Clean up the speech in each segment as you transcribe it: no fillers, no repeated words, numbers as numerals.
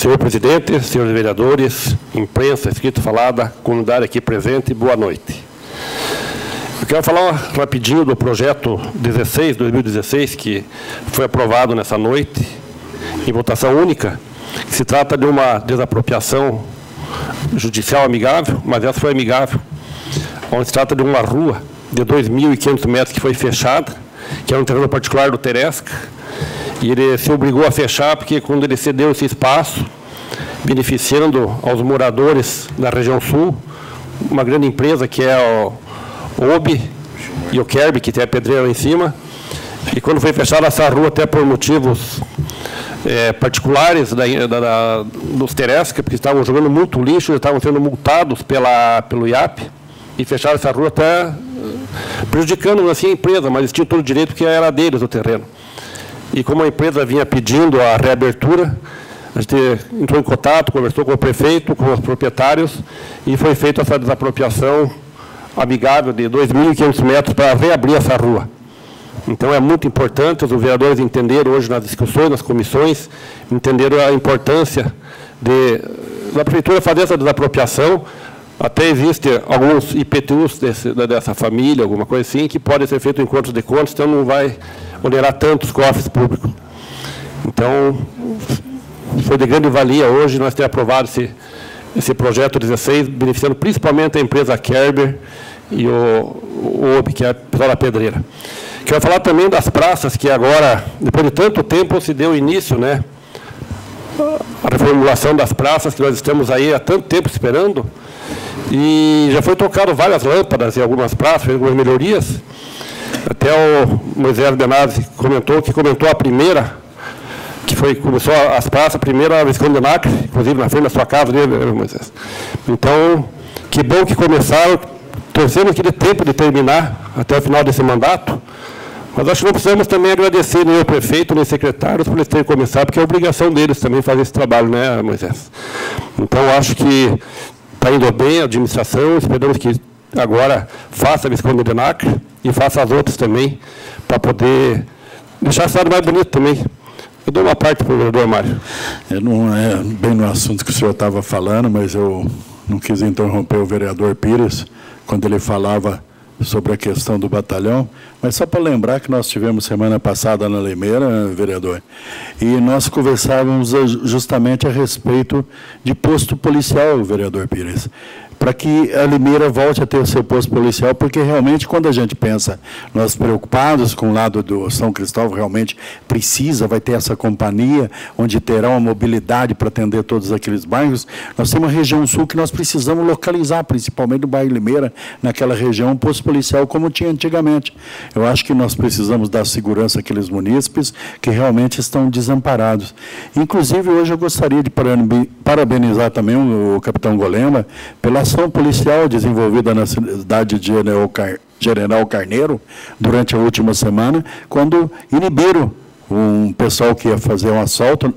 Senhor presidente, senhores vereadores, imprensa, escrita, falada, comunidade aqui presente, boa noite. Eu quero falar rapidinho do projeto 2016, que foi aprovado nessa noite, em votação única, que se trata de uma desapropriação judicial amigável, mas essa foi amigável, onde se trata de uma rua de 2.500 metros que foi fechada, que é um terreno particular do Teresca, e ele se obrigou a fechar porque quando ele cedeu esse espaço, beneficiando aos moradores da região sul, uma grande empresa que é o OB e o Kerb, que tem a pedreira lá em cima, e quando foi fechada essa rua, até por motivos particulares dos Teresca, porque estavam jogando muito lixo, estavam sendo multados pelo IAP, e fecharam essa rua até prejudicando assim a empresa, mas eles tinham todo o direito porque era deles o terreno. E como a empresa vinha pedindo a reabertura, a gente entrou em contato, conversou com o prefeito, com os proprietários, e foi feita essa desapropriação amigável de 2.500 metros para reabrir essa rua. Então, é muito importante, os vereadores entenderam hoje nas discussões, nas comissões, entenderam a importância da prefeitura fazer essa desapropriação. Até existem alguns IPTUs dessa família, alguma coisa assim, que podem ser feitos em contas de contas, então não vai onerar tanto os cofres públicos. Então, foi de grande valia hoje nós ter aprovado esse projeto 16, beneficiando principalmente a empresa Kerber e o OB, que é a pessoal da pedreira. Quero falar também das praças, que agora, depois de tanto tempo, se deu início, né, a reformulação das praças, que nós estamos aí há tanto tempo esperando, e já foi tocado várias lâmpadas em algumas praças, fez algumas melhorias. Até o Moisés Benazzi comentou a primeira, que começou as praças, a primeira Visconde de Nacre, inclusive na frente da sua casa, né, Moisés? Então, que bom que começaram, torcemos que dê tempo de terminar até o final desse mandato, mas acho que não precisamos também agradecer nem o prefeito, nem os secretários por eles terem começado, porque é obrigação deles também fazer esse trabalho, né, Moisés? Então, acho que está indo bem a administração, esperamos que agora faça a Visconde de Nacre e faça as outras também, para poder deixar a cidade mais bonita também. Eu dou uma parte para o vereador Mário. Não é bem no assunto que o senhor estava falando, mas eu não quis interromper o vereador Pires, quando ele falava sobre a questão do batalhão, mas só para lembrar que nós tivemos semana passada na Limeira, vereador, e nós conversávamos justamente a respeito de posto policial, vereador Pires, para que a Limeira volte a ter o seu posto policial, porque realmente, quando a gente pensa, nós preocupados com o lado do São Cristóvão, realmente precisa, vai ter essa companhia, onde terá uma mobilidade para atender todos aqueles bairros. Nós temos uma região sul que nós precisamos localizar, principalmente no bairro Limeira, naquela região, um posto policial como tinha antigamente. Eu acho que nós precisamos dar segurança àqueles munícipes que realmente estão desamparados. Inclusive, hoje eu gostaria de parabenizar também o capitão Golema pela ação policial desenvolvida na cidade de General Carneiro durante a última semana, quando inibiram um pessoal que ia fazer um assalto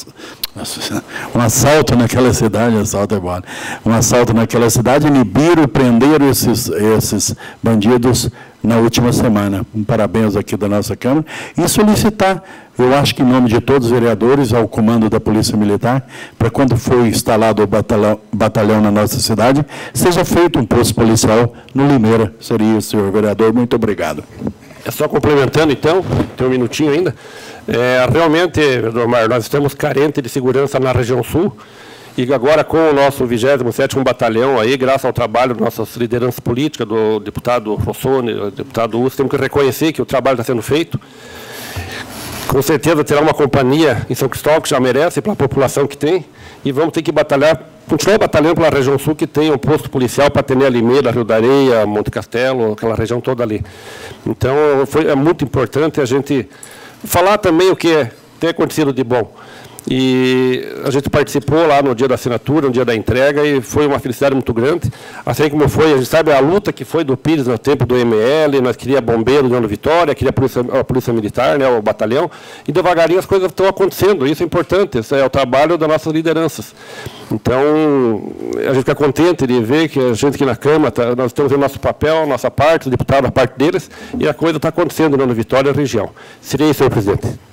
naquela cidade, um assalto naquela cidade, inibiram, prenderam esses bandidos na última semana. Um parabéns aqui da nossa Câmara. E solicitar, eu acho que em nome de todos os vereadores, ao comando da Polícia Militar, para quando for instalado o batalhão na nossa cidade, seja feito um posto policial no Limeira. Seria isso, senhor vereador. Muito obrigado. É só complementando, então, tem um minutinho ainda. Realmente, vereador Mário, nós estamos carentes de segurança na região sul, e agora com o nosso 27º Batalhão, aí, graças ao trabalho das nossas lideranças políticas, do deputado Rossoni, do deputado Uso, temos que reconhecer que o trabalho está sendo feito. Com certeza terá uma companhia em São Cristóvão, que já merece, pela população que tem, e vamos ter que continuar batalhando pela região sul, que tem um posto policial para atender a Limeira, Rio da Areia, Monte Castelo, aquela região toda ali. Então, é muito importante a gente falar também o que tem acontecido de bom. E a gente participou lá no dia da assinatura, no dia da entrega, e foi uma felicidade muito grande. Assim como foi, a gente sabe a luta que foi do Pires no tempo do ML, nós queríamos bombeiros dando Vitória, queria a polícia militar, né, o batalhão, e devagarinho as coisas estão acontecendo, isso é importante, isso é o trabalho das nossas lideranças. Então, a gente fica contente de ver que a gente aqui na Câmara, nós estamos fazendo nosso papel, nossa parte, o deputado, a parte deles, e a coisa está acontecendo na Vitória e região. Seria isso, senhor presidente.